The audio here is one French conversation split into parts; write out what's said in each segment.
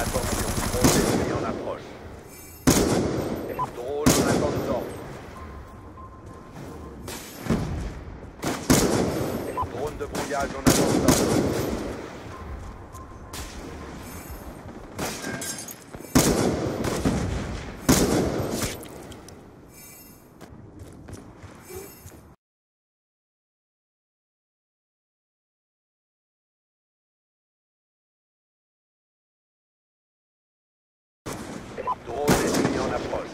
Attention, drone ennemi en approche. Drone en attente d'ordre. Drone de brouillage en attente d'ordre. Drone ennemi en approche.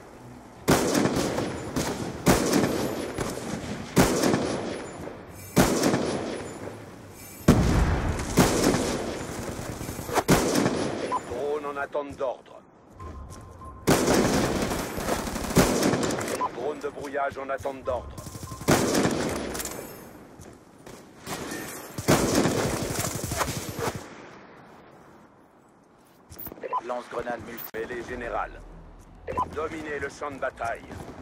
Drone en attente d'ordre. Drone de brouillage en attente d'ordre. Lance-grenade multi. Mêlée générale. Dominez le champ de bataille.